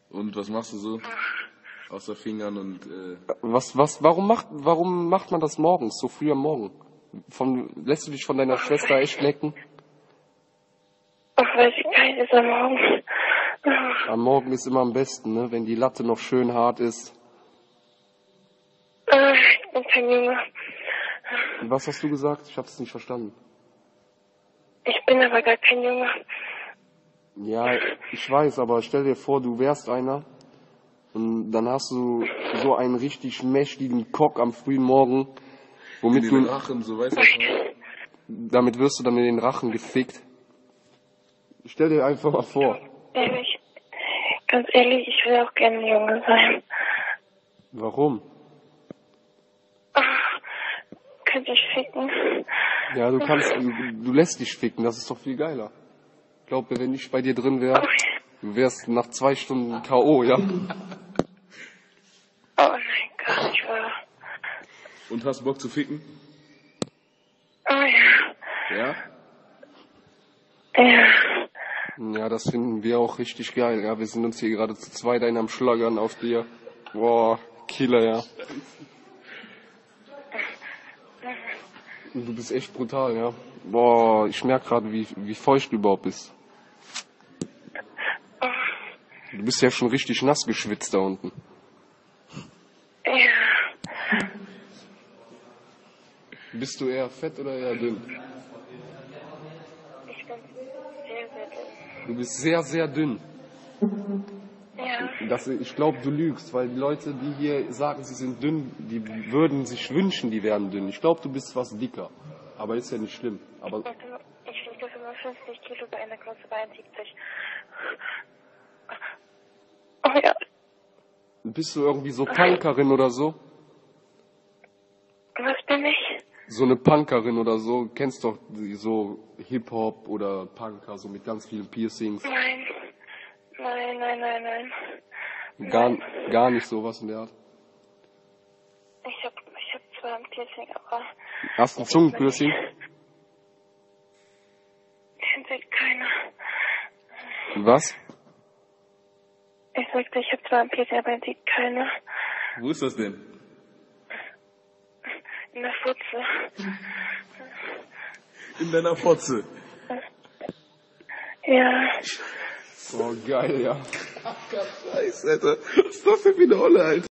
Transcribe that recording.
Und was machst du so? Außer Fingern und Warum macht man das morgens, so früh am Morgen? Lässt du dich von deiner Schwester echt lecken? Ach, weil sie kalt ist am Morgen. Am Morgen ist immer am besten, ne? Wenn die Latte noch schön hart ist. Ich bin kein Junge. Was hast du gesagt? Ich hab's nicht verstanden. Ich bin aber gar kein Junge. Ja, ich weiß, aber stell dir vor, du wärst einer und dann hast du so einen richtig mächtigen Cock am frühen Morgen, womit in den Rachen, so weißt du. Damit wirst du dann in den Rachen gefickt. Stell dir einfach mal vor. Ehrlich, ganz ehrlich, ich will auch gerne ein Junge sein. Warum? Könnte ich ficken? Ja, du lässt dich ficken, das ist doch viel geiler. Ich glaube, wenn ich bei dir drin wäre, du wärst nach 2 Stunden K.O., ja? Oh nein, gar nicht wahr. Und hast Bock zu ficken? Oh ja. Ja? Ja. Ja, das finden wir auch richtig geil, ja. Wir sind uns hier gerade zu zweit einen am Schlagern auf dir. Boah, Killer, ja. Du bist echt brutal, ja. Boah, ich merke gerade, wie feucht du überhaupt bist. Du bist ja schon richtig nass geschwitzt da unten. Ja. Bist du eher fett oder eher dünn? Ich bin sehr, sehr dünn. Du bist sehr, sehr dünn. Ja. Ich glaube, du lügst, weil die Leute, die hier sagen, sie sind dünn, die würden sich wünschen, die wären dünn. Ich glaube, du bist was dicker. Aber ist ja nicht schlimm. Aber Ich wiege 55 Kilo bei einer Größe 72. Oh ja. bist du irgendwie so Punkerin oder so? Was bin ich? So eine Punkerin oder so. Kennst doch so Hip-Hop oder Punker, so mit ganz vielen Piercings. Nein. Gar nicht sowas in der Art. Ich hab zwar ein Piercing, aber... Hast du ein Zungenpiercing? Sieht keiner. Was? Ich sagte, ich habe zwar ein Piercing, aber ihn sieht keiner. Wo ist das denn? In der Futze. In deiner Fotze. Ja. Oh, geil, ja. Ach, Scheiße, Alter. Was ist das denn für eine Olle, Alter?